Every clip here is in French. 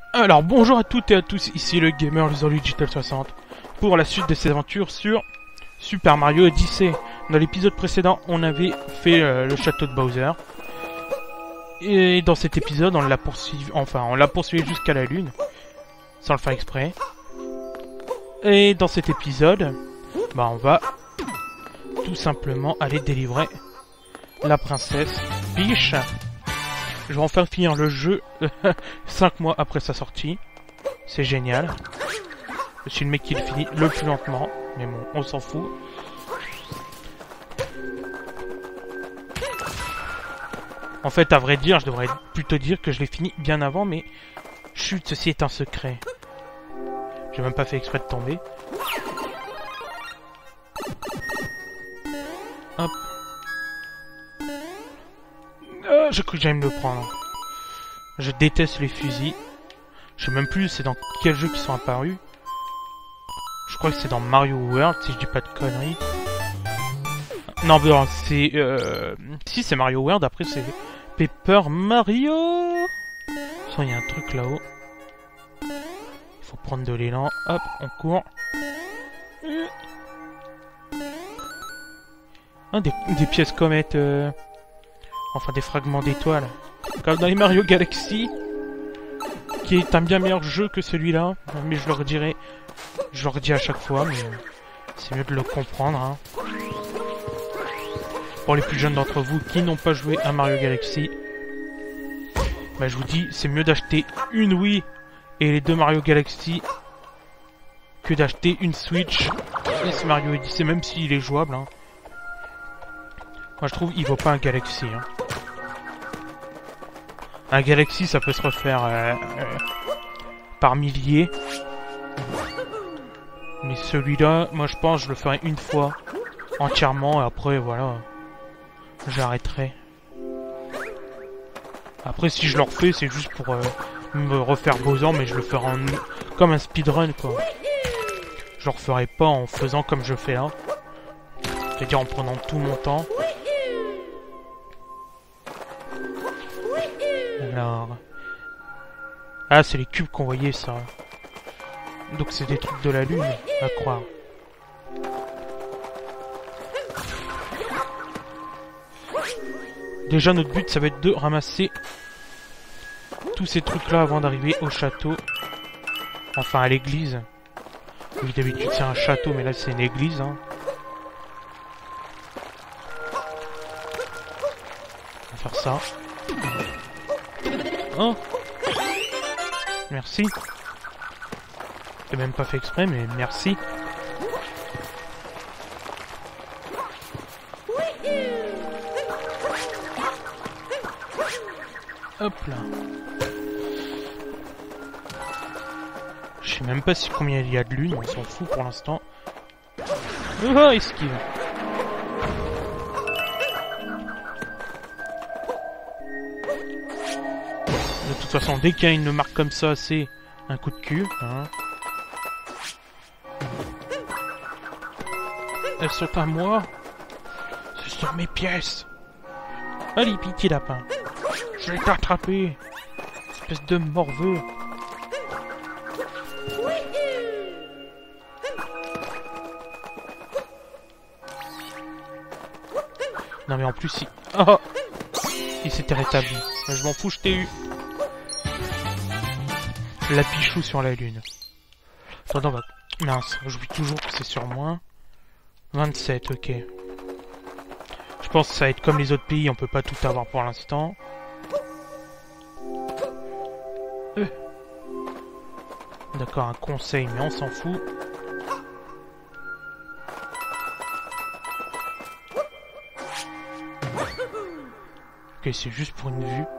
Alors bonjour à toutes et à tous, ici le gamer Digital 60 pour la suite de ses aventures sur Super Mario Odyssey. Dans l'épisode précédent, on avait fait le château de Bowser. Et dans cet épisode, on l'a poursuivi jusqu'à la lune, sans le faire exprès. Et dans cet épisode, on va tout simplement aller délivrer la princesse Peach. Je vais enfin finir le jeu 5 mois après sa sortie. C'est génial. Je suis le mec qui le finit le plus lentement. Mais bon, on s'en fout. En fait, à vrai dire, je devrais plutôt dire que je l'ai fini bien avant, mais... Chut, ceci est un secret. J'ai même pas fait exprès de tomber. Hop. J'ai cru que j'allais me le prendre. Je déteste les fusils. Je sais même plus c'est dans quel jeu qui sont apparus. Je crois que c'est dans Mario World, si je dis pas de conneries. Non, mais c'est... Si, c'est Mario World, après c'est Paper Mario. Il y a un truc là-haut. Il faut prendre de l'élan. Hop, on court. Ah, des pièces comètes... Enfin, des fragments d'étoiles. Comme dans les Mario Galaxy. Qui est un bien meilleur jeu que celui-là. Mais je le redirai. Je le redis à chaque fois, mais... C'est mieux de le comprendre, hein. Pour les plus jeunes d'entre vous qui n'ont pas joué à Mario Galaxy, je vous dis, c'est mieux d'acheter une Wii et les deux Mario Galaxy que d'acheter une Switch et ce Mario Odyssey, même s'il est jouable, hein. Moi je trouve il vaut pas un Galaxy, hein. Un Galaxy ça peut se refaire par milliers. Mais celui-là, moi je pense que je le ferai une fois entièrement et après voilà, j'arrêterai. Après si je le refais c'est juste pour me refaire Bowser, mais je le ferai comme un speedrun quoi. Je le referai pas en faisant comme je fais là. C'est-à-dire en prenant tout mon temps. Alors... Ah, c'est les cubes qu'on voyait, ça. Donc c'est des trucs de la lune, à croire. Déjà, notre but, ça va être de ramasser tous ces trucs-là avant d'arriver au château. Enfin, à l'église. Oui, d'habitude, c'est un château, mais là, c'est une église, hein. On va faire ça. Oh! Merci. J'ai même pas fait exprès, mais merci. Hop là. Je sais même pas si combien il y a de lune, on s'en fout pour l'instant. Oh, esquive. De toute façon, dès qu'il y a une marque comme ça, c'est un coup de cul, hein. Elles sont à moi. Ce sont mes pièces. Allez, pitié lapin. Je vais t'attraper. Espèce de morveux. Non mais en plus, il s'était rétabli. Je m'en fous, je t'ai eu. La pichou sur la lune. Attends, mince, j'oublie toujours que c'est sur moi. 27, ok. Je pense que ça va être comme les autres pays, on peut pas tout avoir pour l'instant. D'accord, un conseil, mais on s'en fout. Ok, c'est juste pour une vue.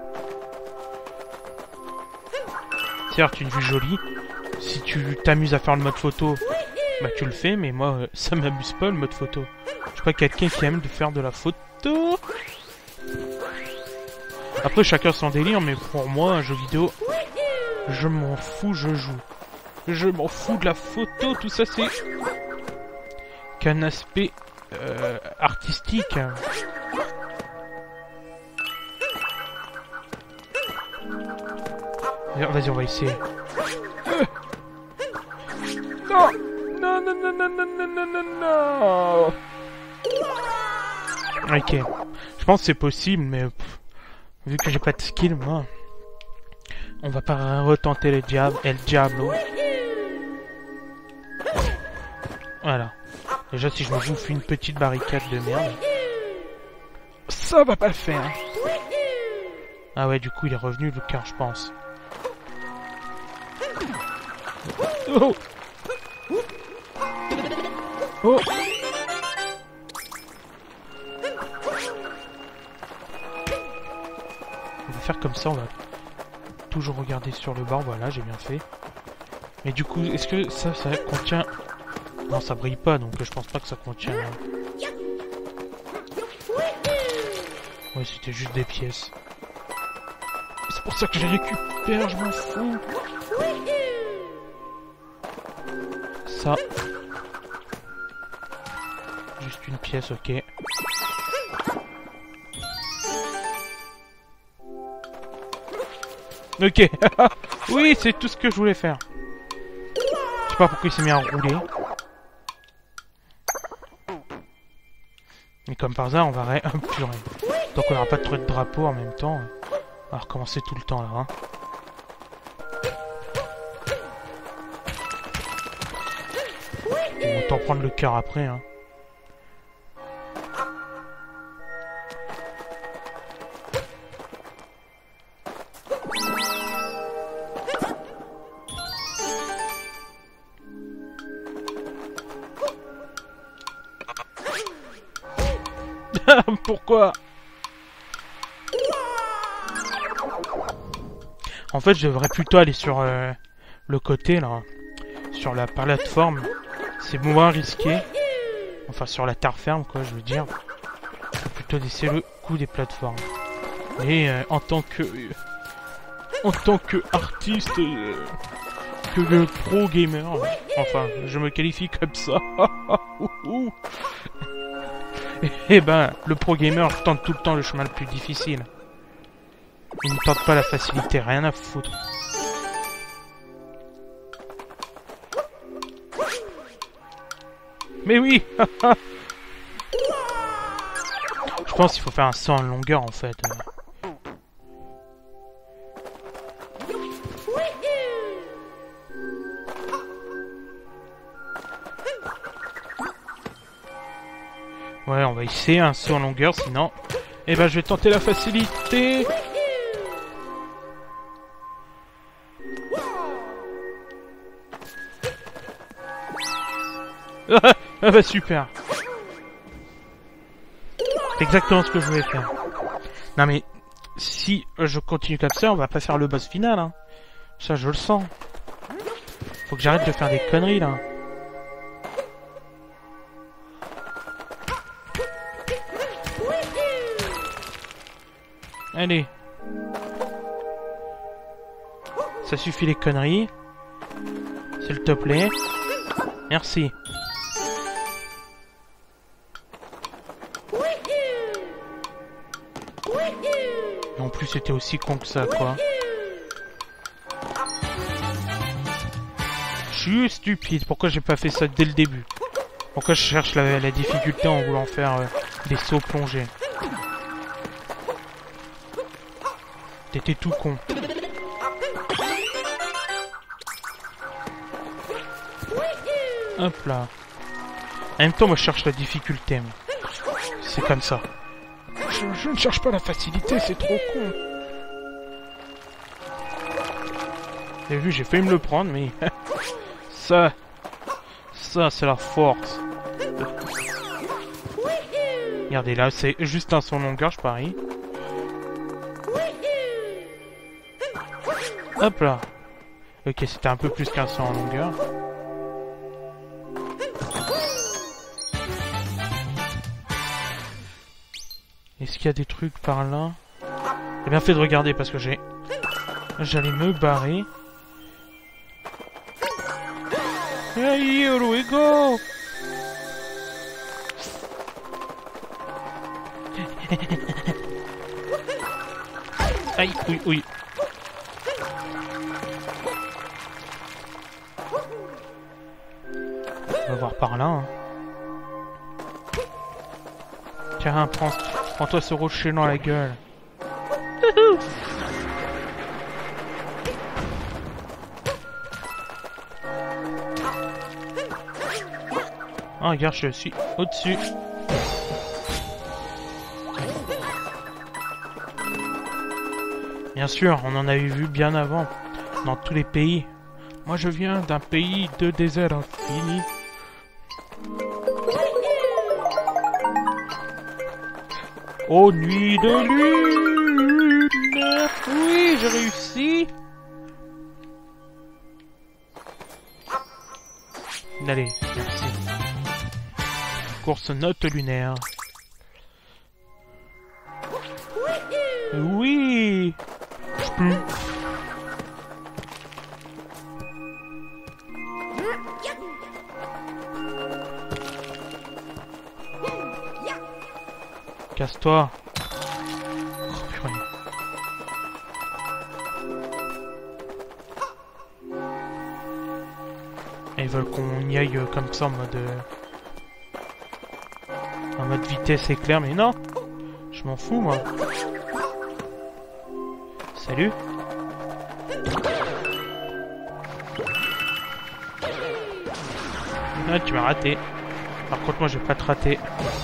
Certes, une vue jolie. Si tu t'amuses à faire le mode photo, tu le fais, mais moi, ça m'amuse pas le mode photo. Je suis pas quelqu'un qui aime de faire de la photo. Après, chacun son délire, mais pour moi, un jeu vidéo, je m'en fous, je joue. Je m'en fous de la photo, tout ça, c'est qu'un aspect artistique. Vas-y, on va essayer. Non. Non, non, non, non, non, non, non, non, non. Ok. Je pense que c'est possible, mais... vu que j'ai pas de skill, moi... On va pas retenter le Diablo. Voilà. Déjà, si je me bouffe une petite barricade de merde... Ça va pas le faire. Ah ouais, du coup, il est revenu, le cœur, je pense. Oh! Oh! On va faire comme ça, on va toujours regarder sur le bord, voilà, j'ai bien fait. Mais du coup, est-ce que ça contient... Non, ça brille pas, donc je pense pas que ça contient... Ouais, c'était juste des pièces. C'est pour ça que je les récupère, je m'en fous. Ça. Juste une pièce, ok. Ok. Oui, c'est tout ce que je voulais faire. Je sais pas pourquoi il s'est mis à rouler. Mais comme par hasard, on va purée. Donc on n'aura pas trop de drapeaux en même temps. On va recommencer tout le temps là. Hein. Bon, autant prendre le cœur après. Hein. Pourquoi? En fait, je devrais plutôt aller sur le côté, là. Sur la plateforme. C'est moins risqué. Enfin, sur la terre ferme, quoi, je veux dire. Faut plutôt laisser le coup des plateformes. Et en tant que artiste, que le pro gamer, enfin, je me qualifie comme ça. Et ben, le pro gamer tente tout le temps le chemin le plus difficile. Il ne tente pas la facilité, rien à foutre. Mais oui. Je pense qu'il faut faire un saut en longueur en fait. Ouais, on va essayer un saut en longueur, sinon... Eh ben, je vais tenter la facilité. Ah bah super. C'est exactement ce que je voulais faire. Non mais, si je continue comme ça, on va pas faire le boss final. Hein. Ça, je le sens. Faut que j'arrête de faire des conneries, là. Allez. Ça suffit les conneries. S'il te plaît. Merci. En plus, c'était aussi con que ça, quoi. Je suis stupide. Pourquoi j'ai pas fait ça dès le début? Pourquoi je cherche la difficulté en voulant faire des sauts plongés? T'étais tout con. Hop là. En même temps, moi je cherche la difficulté. C'est comme ça. Je ne cherche pas la facilité, c'est trop con. Vous avez vu, j'ai failli me le prendre, mais... ça c'est la force. Regardez là, c'est juste un son longueur, je parie. Hop là. Ok, c'était un peu plus qu'un son en longueur. Est-ce qu'il y a des trucs par là? J'ai bien fait de regarder parce que j'allais me barrer. Hey, here we go! Aïe, oui, oui. va voir par là. Hein. Tiens, prends-toi ce rocher dans la gueule. Ah, regarde, je suis au-dessus. Bien sûr, on en avait vu bien avant, dans tous les pays. Moi, je viens d'un pays de désert infini. Oh, nuit de lune. Oui, j'ai réussi. Allez, merci. Course note lunaire. Oui. Casse-toi. Oh, purée. Ils veulent qu'on y aille comme ça en mode vitesse éclair, mais non. Je m'en fous, moi. Salut. Ah, tu m'as raté. Par contre, moi, je vais pas te rater.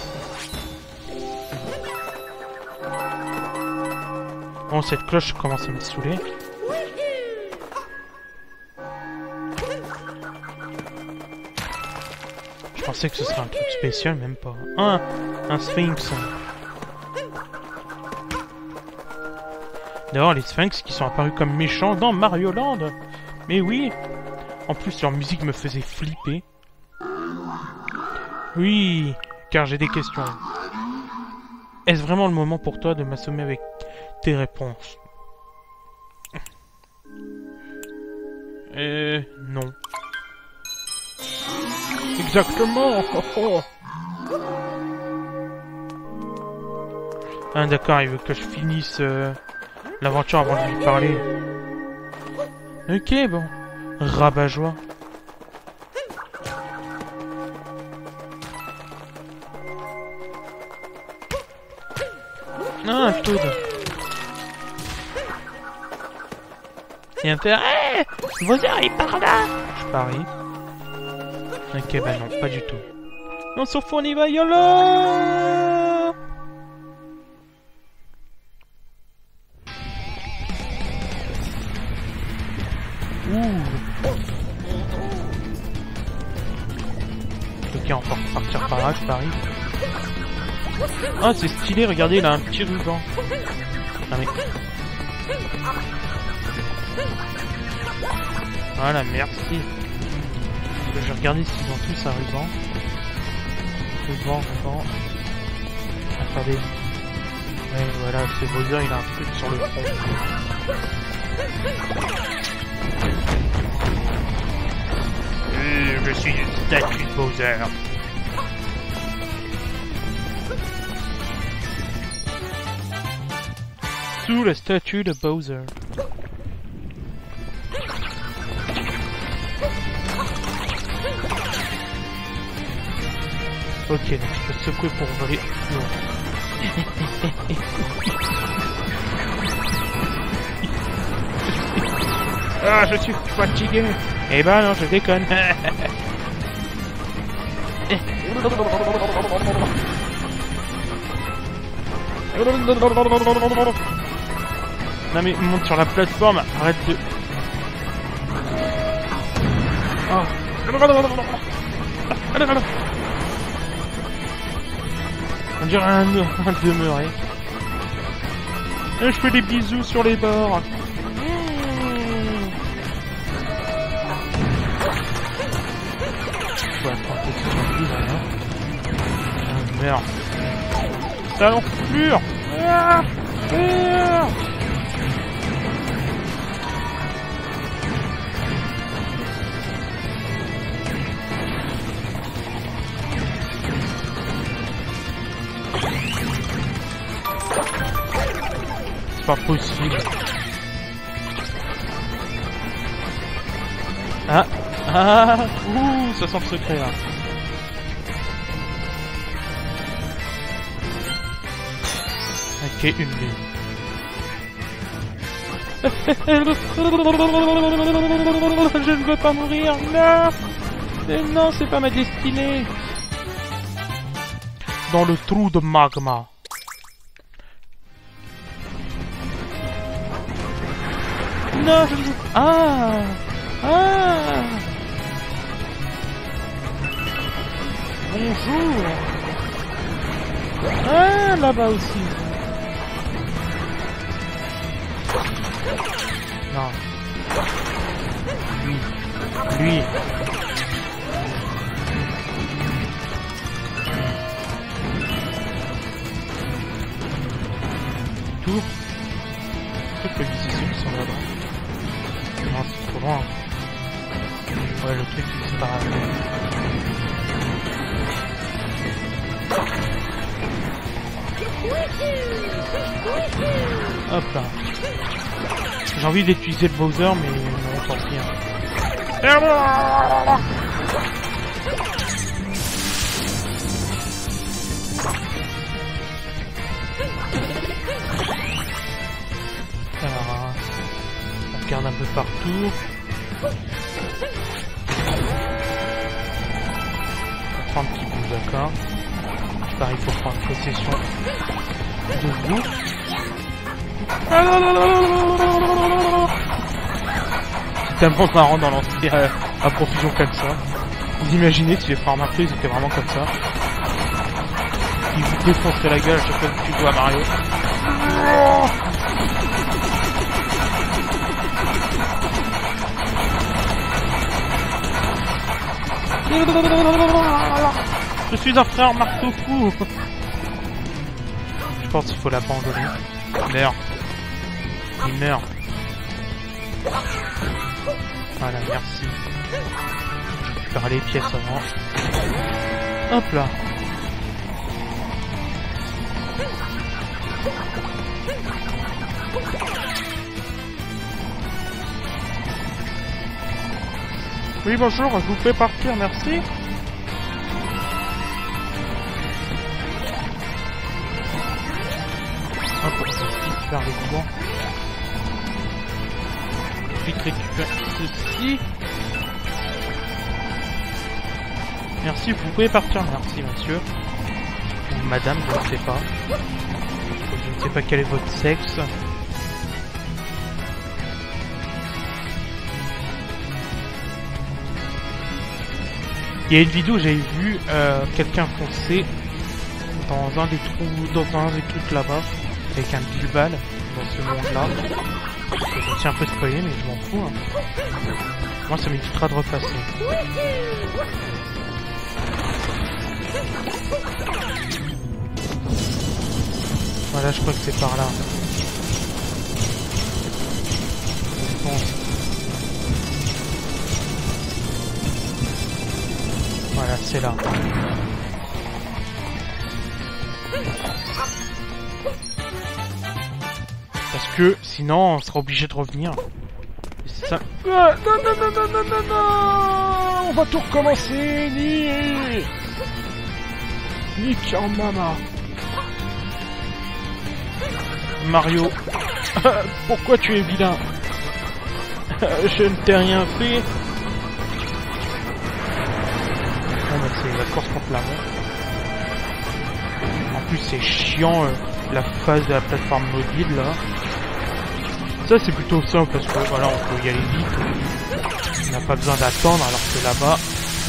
Bon, cette cloche commence à me saouler. Je pensais que ce serait un truc spécial, même pas. Ah, un sphinx. D'ailleurs, les sphinx qui sont apparus comme méchants dans Mario Land. Mais oui. En plus, leur musique me faisait flipper. Oui, car j'ai des questions. Est-ce vraiment le moment pour toi de m'assommer avec tes réponses? Non. Exactement. Oh, oh. Ah d'accord, il veut que je finisse l'aventure avant de lui parler. Ok, bon. Rabat-joie. Ah, un Toad. Et intérêt. Vous arrivez par là. Je parie. Ok, bah non, pas du tout. Non, sauf on y va, YOLO. Ouh. Ok, on peut repartir par là, je parie. Ah, c'est stylé, regardez, il a un petit ruban. Ah mais... Voilà, merci. Je vais regarder s'ils ont tous un ruban. Ruban. Attendez. Ouais, voilà, c'est Bowser, il a un truc sur le front. Je suis une statue de Bowser. Sous la statue de Bowser. Ok, donc je peux secouer pour voler. Ah, je suis fatigué. Eh ben non, je déconne. Non mais monte sur la plateforme, arrête de... Oh. On dirait un demeuré. Et je fais des bisous sur les bords. Ouais, oh, merde. Ça l'enflure. Ah, ah. Pas possible. Ah, Ah, ouh, ça sent le secret là. Ok, une ligne. Je ne veux pas mourir, non. Mais non, c'est pas ma destinée. Dans le trou de magma. Non, je ne veux pas. Ah. Ah. Bonjour. Ah, là-bas aussi. Non. Lui. Tout. Pourquoi les ici sont là-bas? Non, c'est trop loin. Ouais, le truc il se barre. Hop là. J'ai envie d'utiliser le Bowser, mais non, tant pis. Alors, on regarde un peu partout. On prend un petit bout, d'accord. Pareil pour prendre possession de vous. C'est tellement marrant dans lancer à profusion comme ça. Vous imaginez si les frères Marteau ils étaient vraiment comme ça. Ils vous défonceraient la gueule à chaque fois que tu joues à Mario. Je suis un frère marteau fou. Je pense qu'il faut l'abandonner. Meurs. Il meurt. Voilà, merci. Je récupère les pièces avant. Hop là. Oui, bonjour, je vous fais partir, merci. Hop, on va vite faire le tour. Vite récupérer ceci. Merci, vous pouvez partir, merci monsieur. Ou madame, je ne sais pas. Je ne sais pas quel est votre sexe. Il y a une vidéo où j'avais vu quelqu'un foncer dans un des trous, dans un des trucs là-bas, avec un bilbal dans ce monde-là. Je me suis un peu spoilé, mais je m'en fous. Hein. Moi, ça m'évitera de repasser. Voilà, je crois que c'est par là. Je pense. Voilà, c'est là. Parce que sinon, on sera obligé de revenir. Et ça... Ah, non, non, non, non, non, non, non. On va tout recommencer, Nick en mama. Mario. Pourquoi tu es vilain? Je ne t'ai rien fait. C'est la course contre la mer. En plus c'est chiant la phase de la plateforme mobile là. Ça c'est plutôt simple parce que voilà on peut y aller vite. On n'a pas besoin d'attendre alors que là-bas.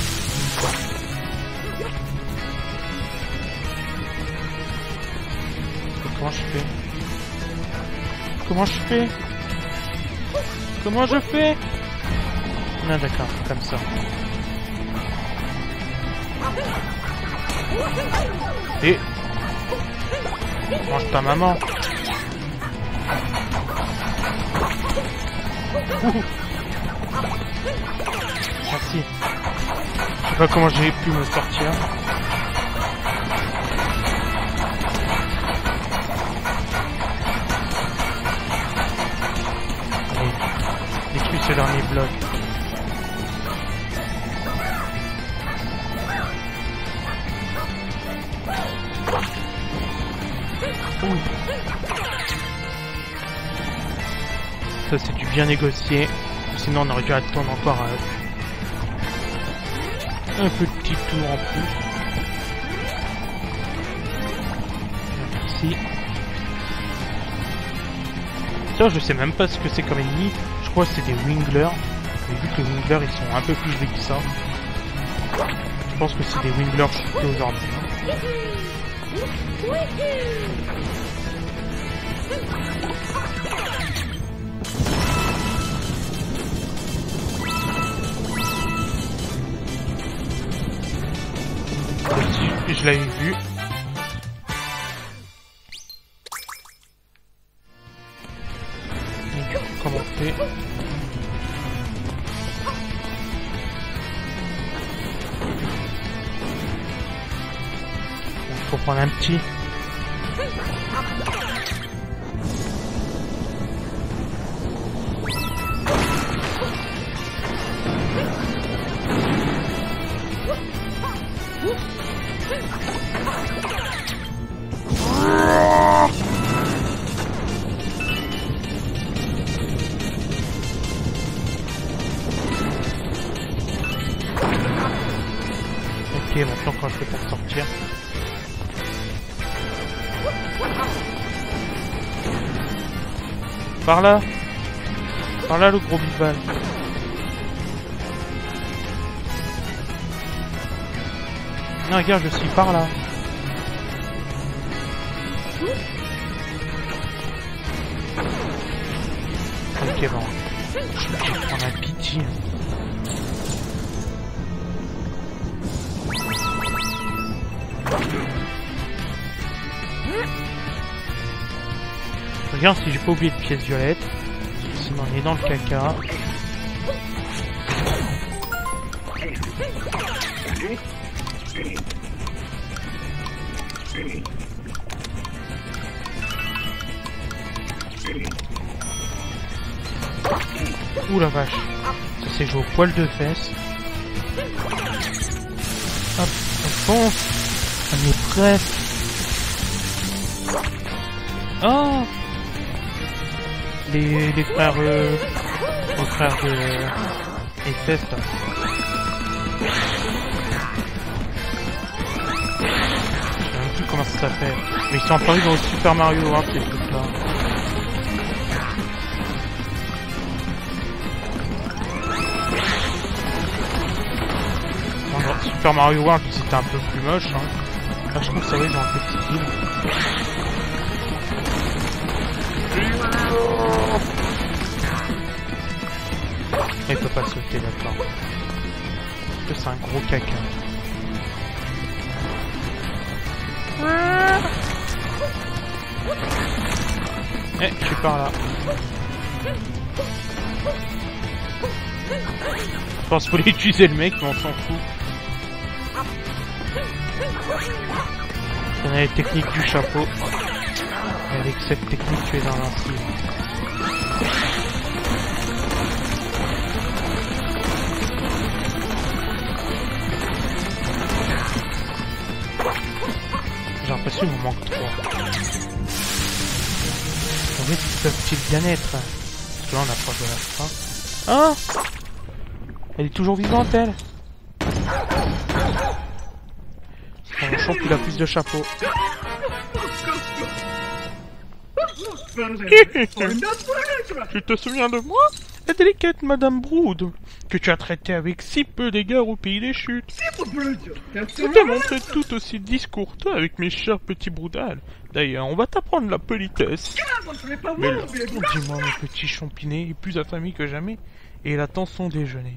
Comment je fais? Comment je fais? Comment je fais? Ah d'accord, comme ça. Et mange ta maman. Merci. Je sais pas comment j'ai pu me sortir. Allez, détruis ce dernier bloc. couilles. Ça c'est du bien négocié. Sinon on aurait dû attendre encore un petit tour en plus. Merci. Ça je sais même pas ce que c'est comme ennemi. Je crois que c'est des Winglers. Mais vu que les Winglers ils sont un peu plus vite que ça. Je pense que c'est des Winglers chutés aujourd'hui. Je l'avais vu. Et du coup, comment on fait? Il faut prendre un petit. Ok, maintenant quand je fais pour sortir. Par là. Par là le gros bival. Non regarde, je suis par là. Ok bon. Je vais prendre un pitié. Regarde si j'ai pas oublié de pièces violettes. Sinon on est dans le caca. Ouh la vache. Ça s'est joué au poil de fesses. Hop, on fonce. On est prêt. Oh, les frères de FF là. Je sais même plus comment ça s'appelle. Mais ils sont apparus dans le Super Mario World ces trucs là. Dans Super Mario World c'était un peu plus moche hein. Là je trouve que ça va ils ont un petit style. Il peut pas sauter d'accord. Parce que c'est un gros caca. Eh, je suis par là. Je pense qu'il faut utiliser le mec, mais on s'en fout. On a les techniques du chapeau. Et avec cette technique, tu es dans l'incible. J'ai l'impression qu'il me manque 3. En fait, ils peuvent-ils bien être? Parce que là, on approche de la fin. Ah! Elle est toujours vivante, elle! C'est un champ qu'il a plus de chapeau. Tu te souviens de moi? La délicate Madame Brood, que tu as traitée avec si peu d'égard au pays des chutes. Je t'ai montré tout aussi discourtois avec mes chers petits broudals. D'ailleurs, on va t'apprendre la politesse. Mais là, dis-moi, mon petit champinet est plus affamé que jamais, et il attend son déjeuner.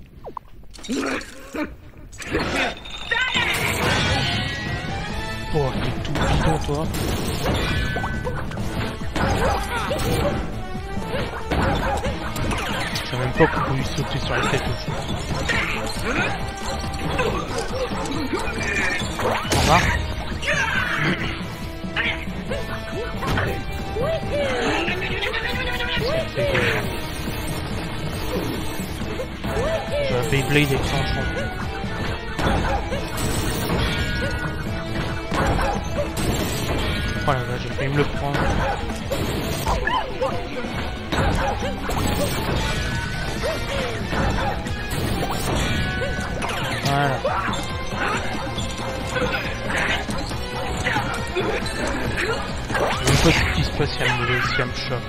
Oh, t'es tout bidon, toi. Je sais même pas qu'on peut lui sauter sur la tête aussi. On va. J'ai un Beyblade avec son champ. Oh la vache, j'ai failli me le prendre. Voilà. Je sais pas ce qui se passe si elle me choque.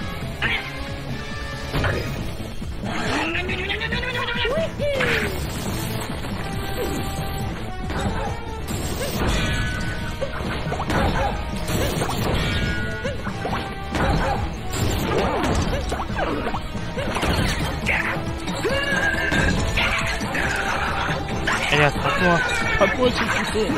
Allez, attrape-moi. Attrape-moi si tu peux.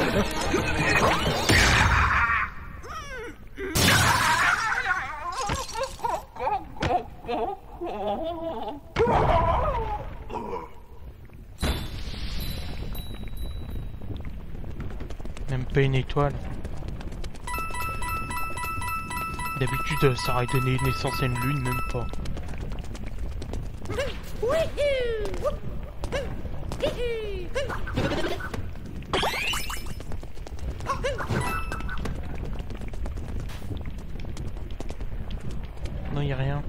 Même pas une étoile. D'habitude, ça aurait donné naissance à une lune, même pas. Non, y a rien.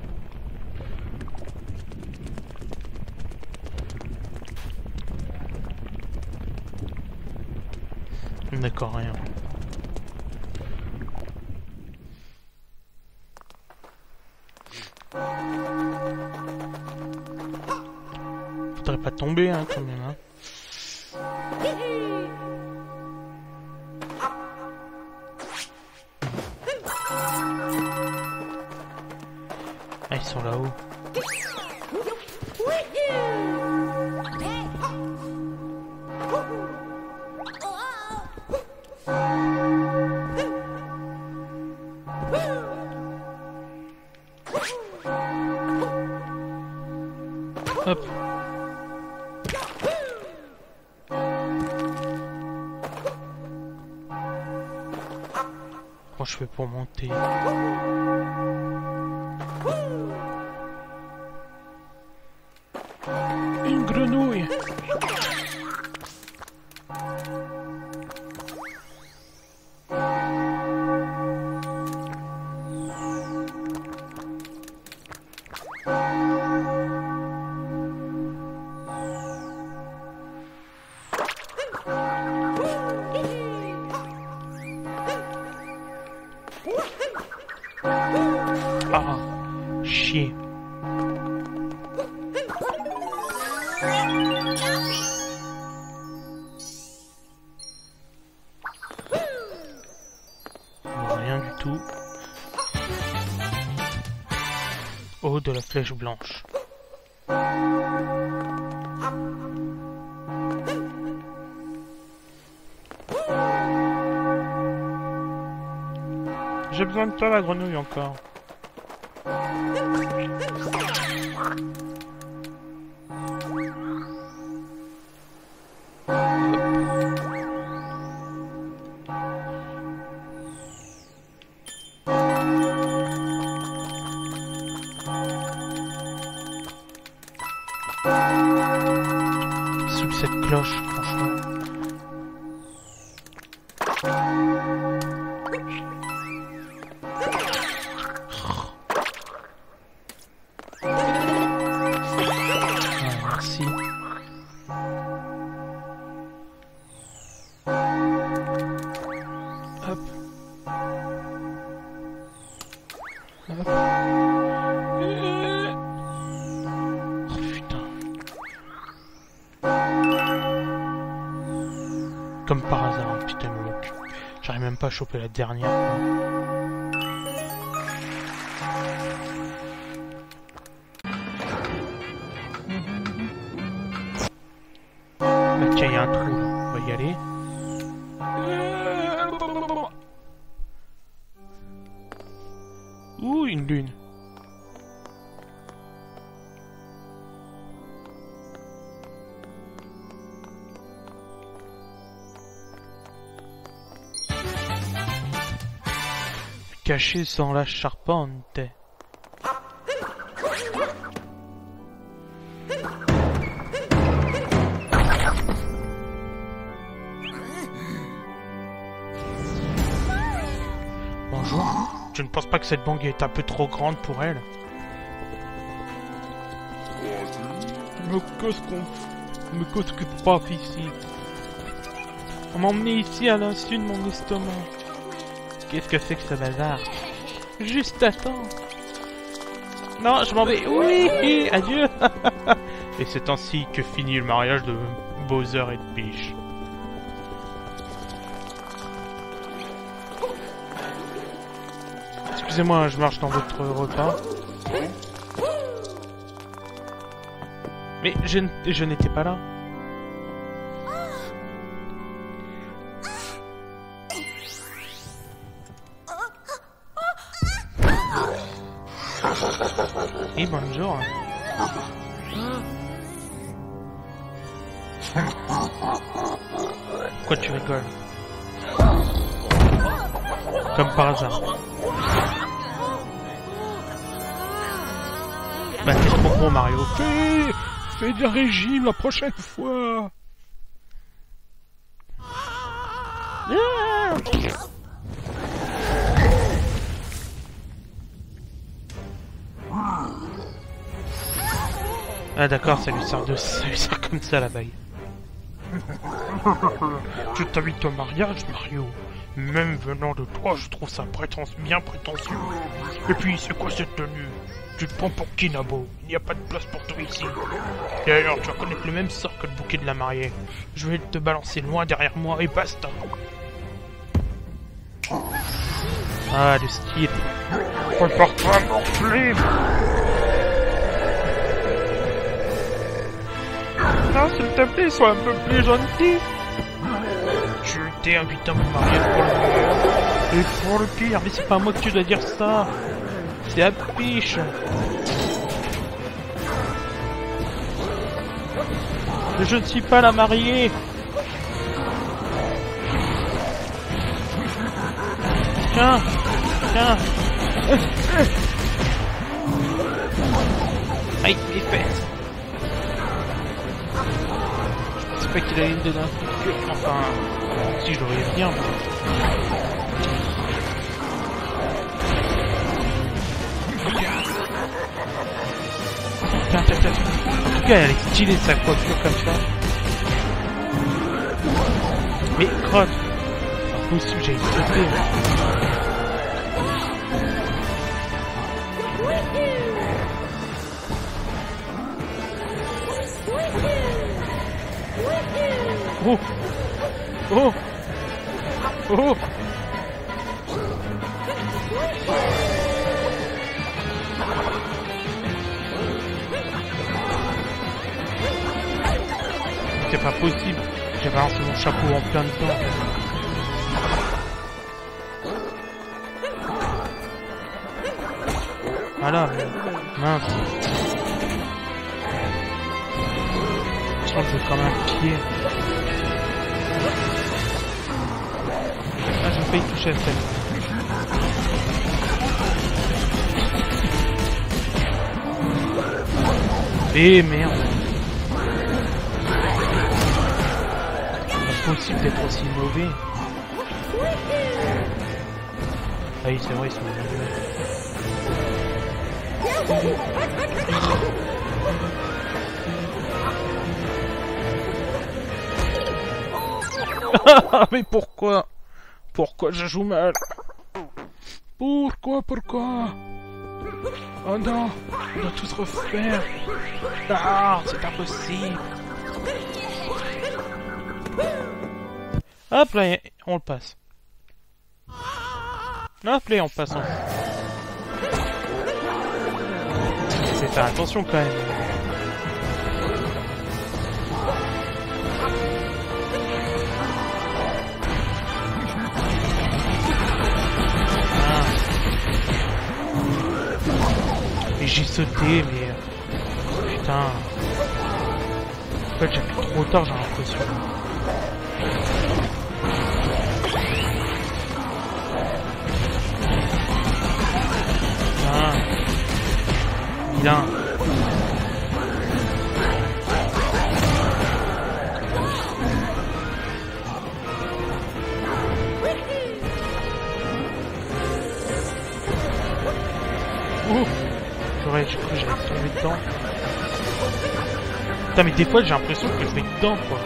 D'accord, rien. Faudrait pas tomber, hein, quand même, hein. Ah, ils sont là-haut. Hop. Comment je fais pour monter? Une grenouille. Ah, chier. Rien du tout. Oh, de la flèche blanche. J'ai besoin de toi, la grenouille, encore. Sous cette cloche, franchement. Merci. Hop. Hop. Oh putain. Comme par hasard, hein, putain, mon cul. J'arrive même pas à choper la dernière. Tiens, il y a un trou, là. On va y aller. Ouh, une lune. Caché sans la charpente. Bonjour. Je ne pense pas que cette banque est un peu trop grande pour elle. Mais qu'est-ce que pas ici? On m'a emmené ici à l'insu de mon estomac. Qu'est-ce que c'est que ce bazar? Juste attends. Non, je m'en vais. Oui, adieu. Et c'est ainsi que finit le mariage de Bowser et de Peach. Excusez-moi, je marche dans votre repas. Mais je n'étais pas là. Et bonjour. Pourquoi tu rigoles? Comme par hasard. Bah t'es trop gros Mario. Fais du régime la prochaine fois. Ah d'accord, ça lui sert comme ça la bague. Je t'invite au mariage, Mario. Même venant de toi, je trouve ça bien prétentieux. Et puis, c'est quoi cette tenue? Tu te prends pour qui, Nabo? Il n'y a pas de place pour toi ici. Et alors, tu vas connaître le même sort que le bouquet de la mariée. Je vais te balancer loin derrière moi et basta. Ah, le style. Prépare-toi, morflé. Non, s'il te plaît, sois un peu plus gentil. Je t'ai invité à me marier pour le meilleur et pour le pire, mais c'est pas à moi que tu dois dire ça. C'est à Peach. Je ne suis pas la mariée. Tiens. Aïe, mes fesses. Je sais pas qu'il allait me donner un coup de queue. Enfin, si je devrais bien. Tiens. En tout cas, elle est stylée sa coiffure comme ça. Mais crotte. C'est possible, j'ai sauté. Oh. C'est pas possible. J'ai balancé mon chapeau en plein dedans. Voilà, mince. Je crois que j'ai comme un pied. Ah, j'ai failli toucher à celle. Eh merde. C'est possible d'être aussi mauvais. Ah oui, c'est vrai, ils sont mauvais. Mais pourquoi? Pourquoi je joue mal? Pourquoi? Oh non, on doit tous refaire. Ah, c'est impossible. Hop là, on le passe. Hop là, on passe. Faut faire attention quand même. Et j'ai sauté, mais... Putain... En fait, j'appuie trop tard, j'ai l'impression. Vilain. j'ai cru que j'allais tomber dedans. Putain, mais des fois j'ai l'impression que je vais dedans, quoi.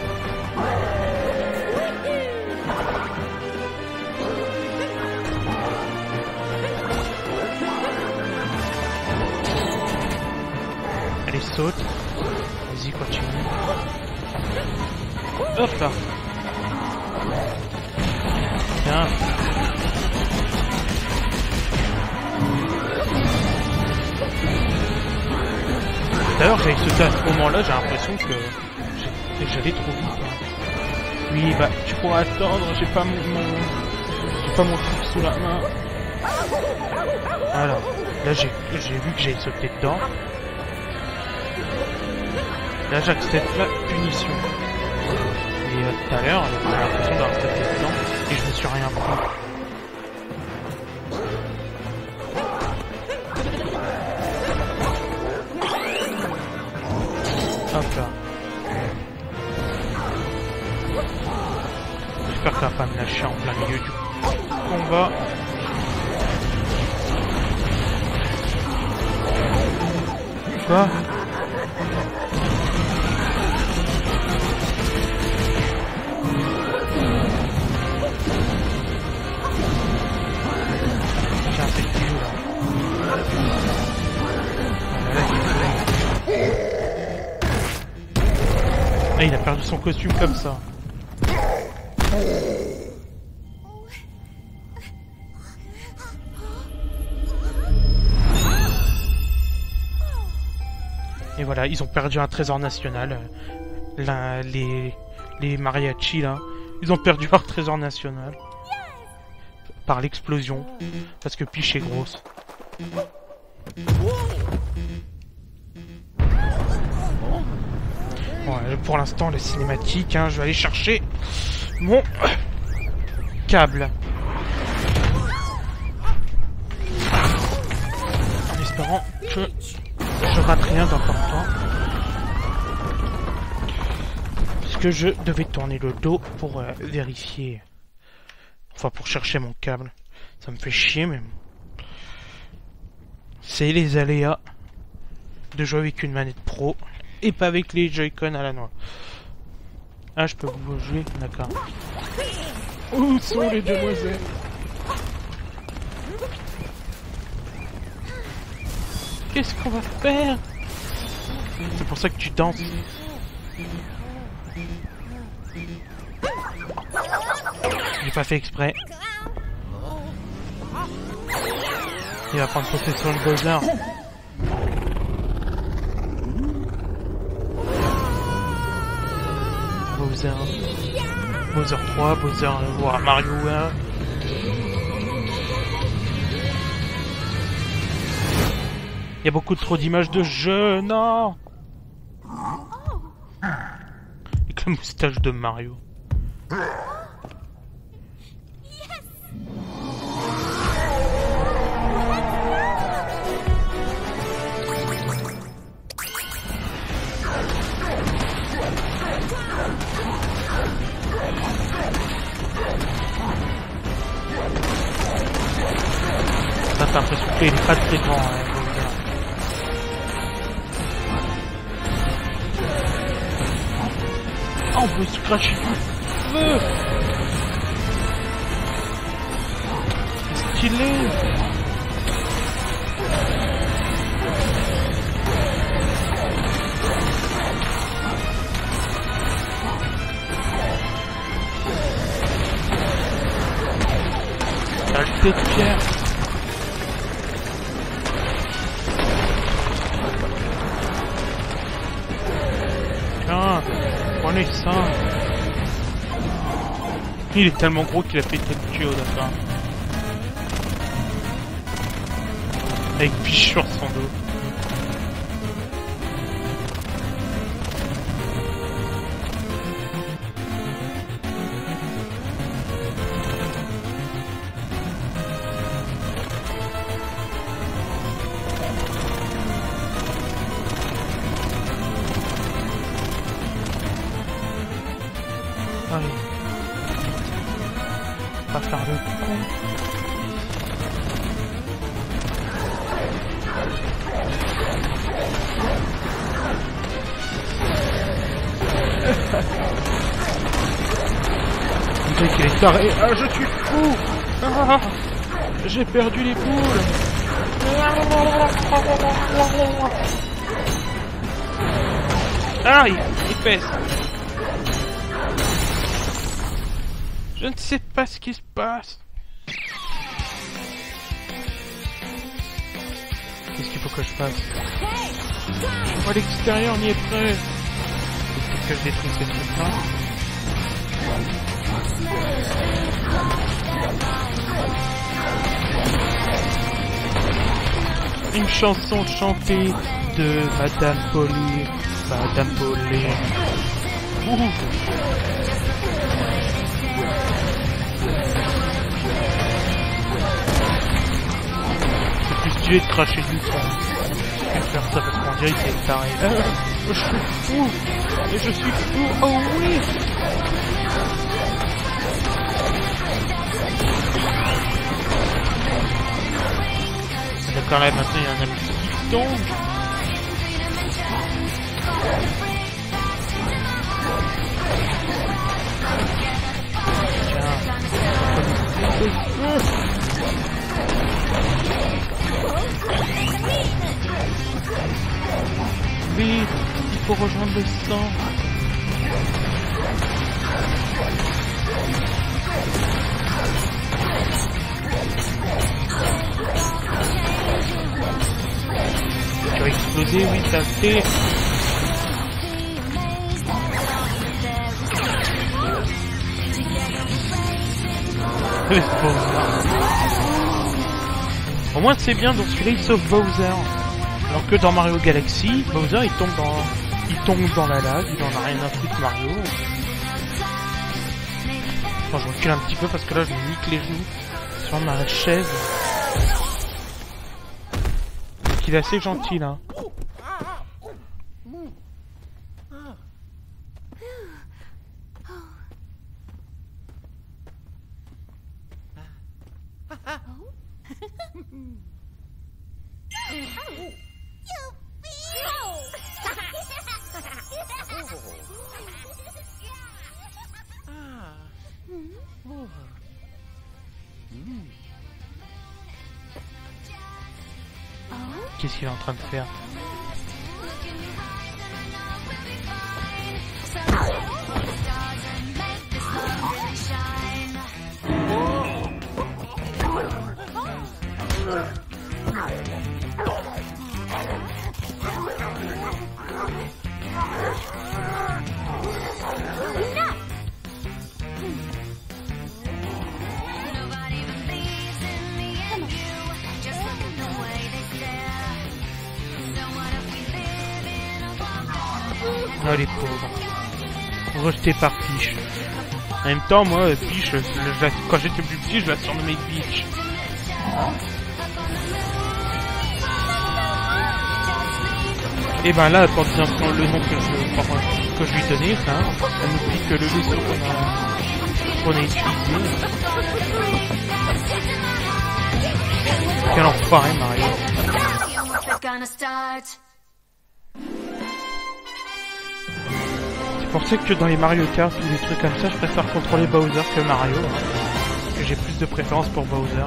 Allez, saute. Vas-y, continue. Hop là. Bien. D'ailleurs, j'avais sauté à ce moment-là, j'ai l'impression que j'allais trop vite. Hein. Oui, bah, tu pourras attendre, j'ai pas mon truc sous la main. Voilà. Là, j'ai vu que j'allais sauter dedans. Là, j'accepte la punition. Et tout à l'heure, j'ai l'impression d'avoir sauté dedans et je me suis rien pris. Hop là. J'espère qu'elle va pas me lâcher en plein milieu du combat. Quoi ? J'ai un peu de kilos là. Ah, il a perdu son costume comme ça. Et voilà, ils ont perdu un trésor national. Les mariachis là, ils ont perdu leur trésor national. Par l'explosion. Parce que Peach est grosse. Bon, pour l'instant, la cinématique, hein, je vais aller chercher mon câble. En espérant que je rate rien d'important. Puisque je devais tourner le dos pour vérifier. Enfin, pour chercher mon câble. Ça me fait chier, mais... C'est les aléas de jouer avec une manette pro. Et pas avec les Joy-Con à la noix. Ah, je peux vous jouer, d'accord. Où sont les demoiselles? Qu'est-ce qu'on va faire? C'est pour ça que tu danses. J'ai pas fait exprès. Il va prendre possession de Bowser. Bowser 3, Bowser Mario 1. Il y a beaucoup trop d'images de jeux, non. Avec la moustache de Mario. T'as l'impression qu'il est pas très grand, hein, on peut scratcher du feu. C'est stylé. Saleté de pierre. Prenez ça. Il est tellement gros qu'il a fait le tuyau d'accord. Avec Peach sur son dos. Allez. Pas faire le con. truc, il est taré. Ah, je suis fou. Ah, j'ai perdu les boules. Ah, il pèse. Je ne sais pas ce qui se passe. Qu'est-ce qu'il faut que je fasse? Je vois l'extérieur, on y est prêt. Faut que je détruise cette truc-là. Une chanson chantée de Madame Polly. Madame Polly. C'est plus stylé de cracher du sang que de faire ça parce qu'on dirait que c'est taré. Je suis fou. Et je suis fou. Oh oui. D'accord, là maintenant il y a un ami qui tombe. Vite, il faut rejoindre le sang. Tu vas exploser, oui, ça fait. Au moins c'est bien, dans celui-là il sauve Bowser. Alors que dans Mario Galaxy, Bowser il tombe dans la lave, il en a rien à foutre Mario. Enfin, je recule un petit peu parce que là je me nique les genoux sur ma chaise. Il est assez gentil là. Qu'est-ce qu'il est en train de faire? Oh les pauvres. Rejeté par Peach. En même temps, moi, Peach, quand j'étais plus petit, je la surnommais Peach. Et ben là, pour dire le nom que je lui donnais, ça, elle nous dit que le vaisseau qu'on a utilisé. Quel enfoiré, Mario. C'est pour ça que dans les Mario Kart ou des trucs comme ça, je préfère contrôler Bowser que Mario. Parce que j'ai plus de préférence pour Bowser.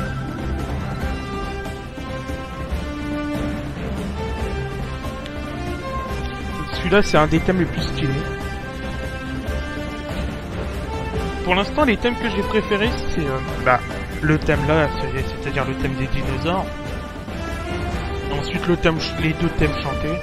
Celui-là, c'est un des thèmes les plus stylés. Pour l'instant, les thèmes que j'ai préférés, c'est le thème là, c'est-à-dire le thème des dinosaures. Ensuite, les deux thèmes chantés.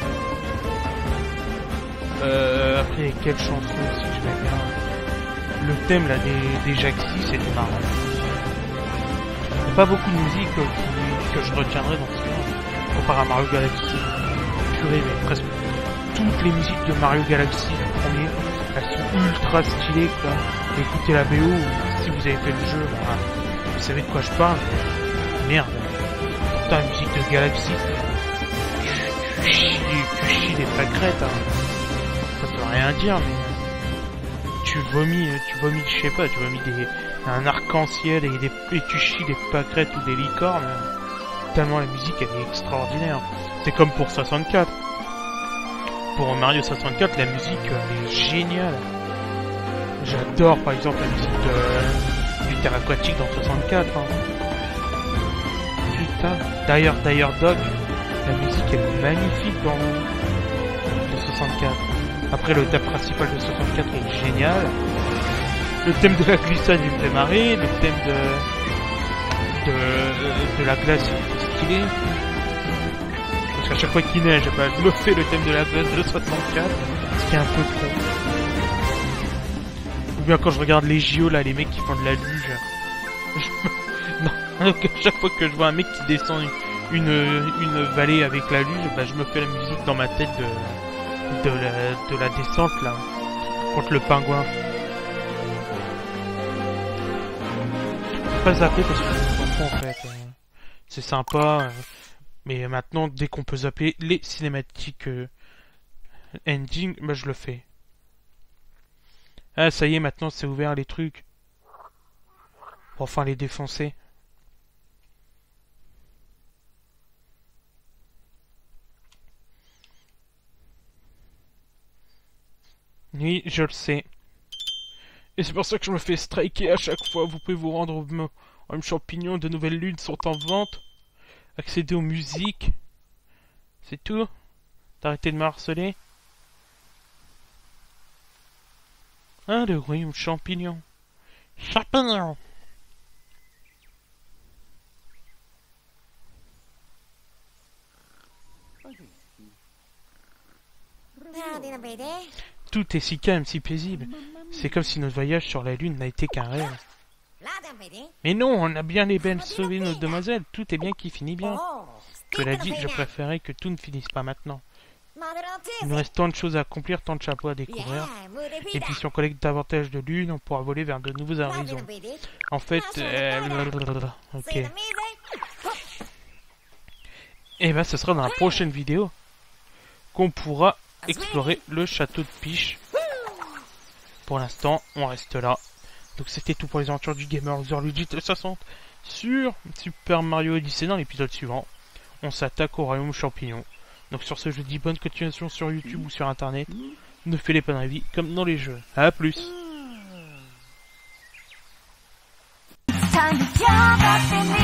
Après, quelle chanson aussi que j'aimais bien. Le thème là des Jaxi, c'était marrant. Il n'y a pas beaucoup de musique que je retiendrai dans ce film. Comparé à Mario Galaxy. Purée, mais presque toutes les musiques de Mario Galaxy, le premier, elles sont ultra stylées, quoi. Écoutez la BO, si vous avez fait le jeu, vous savez de quoi je parle. Merde. Pourtant, la musique de Galaxy, tu chies des pâquerettes, hein. Ça veut rien dire, mais tu vomis, je sais pas, tu vomis un arc-en-ciel et tu chies des pâquerettes ou des licornes. Tellement la musique elle est extraordinaire. C'est comme pour 64. Pour Mario 64, la musique elle est géniale. J'adore par exemple la musique du Terre Aquatique dans 64. Hein. Putain. D'ailleurs Dog, la musique est magnifique dans le 64. Après le thème principal de 64 est génial. Le thème de la glissade il me fait marrer. Le thème de la glace il est stylé. Parce qu'à chaque fois qu'il neige, bah, je me fais le thème de la glace de 64. Ce qui est un peu con. Ou bien quand je regarde les JO là, les mecs qui font de la luge. Non, à chaque fois que je vois un mec qui descend une vallée avec la luge, bah, je me fais la musique dans ma tête de la descente là contre le pingouin. Faut pas zapper parce que je m'en fous en fait. C'est sympa, mais maintenant dès qu'on peut zapper les cinématiques ending, bah je le fais. Ah ça y est, maintenant c'est ouvert les trucs. Pour enfin les défoncer. Oui, je le sais. Et c'est pour ça que je me fais striker à chaque fois. Vous pouvez vous rendre au même champignon. De nouvelles lunes sont en vente. Accéder aux musiques. C'est tout. T'arrêtez de me harceler. Ah, le royaume champignon. Champignon. Tout est si calme, si paisible. C'est comme si notre voyage sur la Lune n'a été qu'un rêve. Mais non, on a bien les belles sauvé nos demoiselles. Tout est bien qui finit bien. Cela dit, je préférais que tout ne finisse pas maintenant. Il nous reste tant de choses à accomplir, tant de chapeaux à découvrir. Et puis si on collecte davantage de lunes, on pourra voler vers de nouveaux horizons. En fait... ok. Et ben ce sera dans la prochaine vidéo qu'on pourra explorer le château de Peach. Pour l'instant, on reste là. Donc c'était tout pour les aventures du gamer Luigi 60 sur Super Mario Odyssey. Dans l'épisode suivant, on s'attaque au royaume champignon. Donc sur ce, je dis bonne continuation sur YouTube ou sur internet. Ne fais les pas dans la vie comme dans les jeux. A plus.